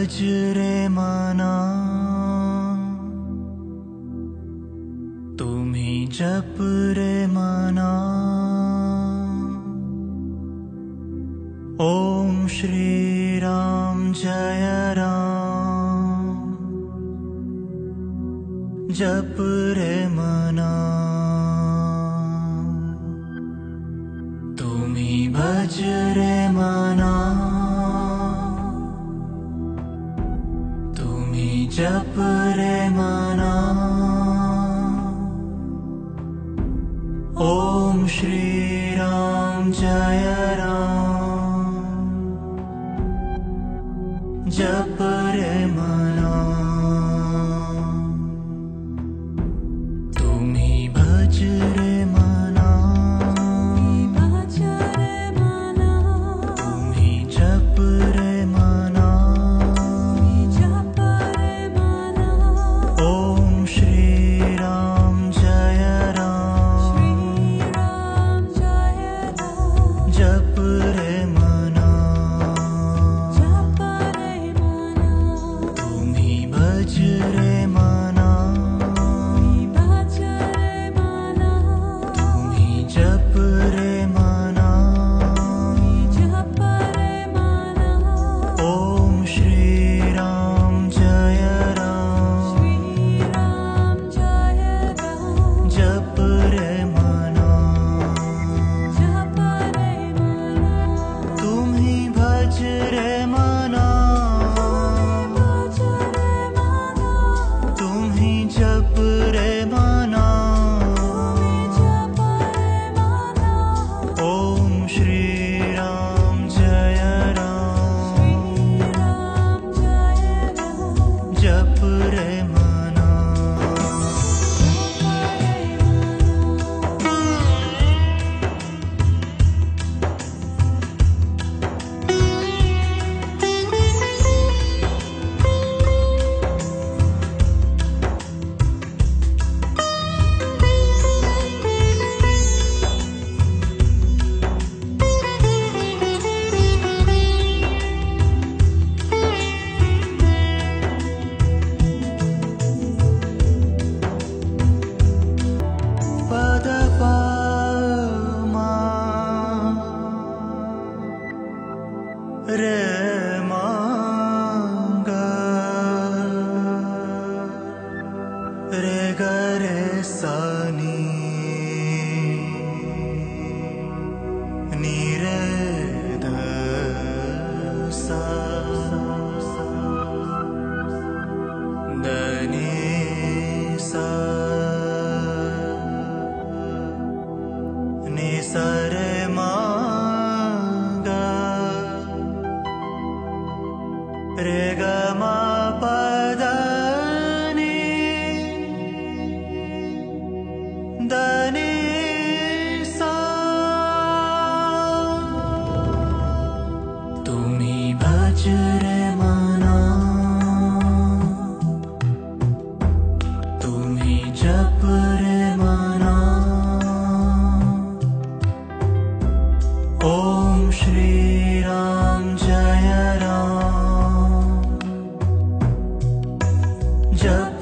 भज रे मना, तुम्ही जप रे मना। ओम श्री राम जय राम, जप रे मना। तुम्ही भज रे मना, तुम्ही जप रे मना। ओम श्री राम जय राम, जप रे मना। तुम्ही भज रे मना, तुम्ही जप रे मना। ओम श्री राम जय राम, जप रे मना। तुम्ही भज रे मना, तुम्ही जप रे मना। ओम श्री राम जय राम, जप रे मना। तुम्ही भज रे मना, तुम्ही जप रे मना। ओम श्री राम जय राम, जप रे मना। पद प मा रे मा ग रे ग रे सा नी, नी रे ध सा, द नी सा, नी सा रे मा ग, रे ग मा प द नी, द नी सा। तुम्ही भज रे मना, तुम्ही जप रे मना। ओम श्री राम जय राम, जप